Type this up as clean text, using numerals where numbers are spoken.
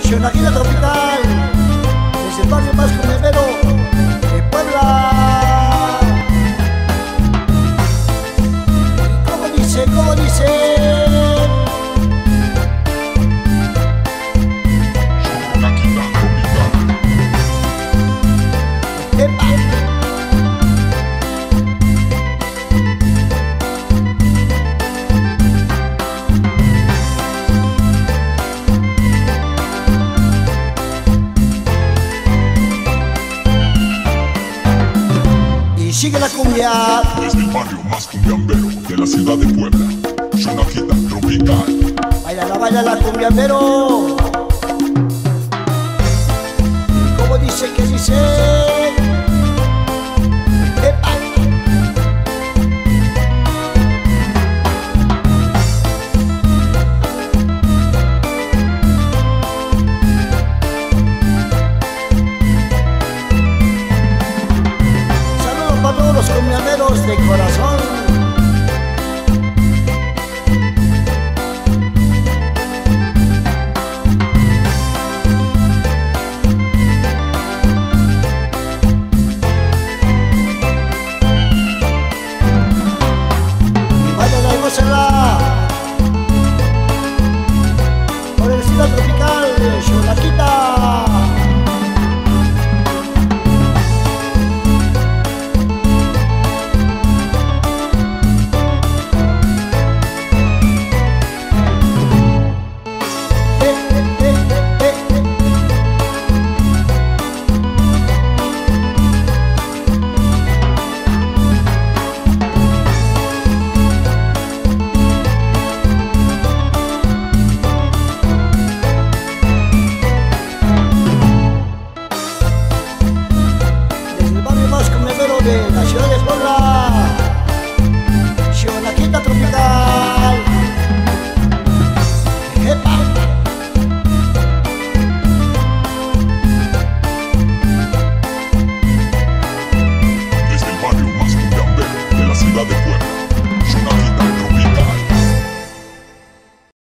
Xonajita tropical, desde el barrio más cumbiambero de Puebla. ¿Cómo dice? Xonajita tropical. ¡Epa! Sigue la cumbia. Desde el barrio más cumbiambero de la ciudad de Puebla, Xonajita tropical. Baila la cumbiambero. ¿Cómo dice que dice? ¡Epa! Para todos los cumbiamberos de corazón. Y váyanla y gócenla por el estilo tropical de Xonajita. De la ciudad de Puebla.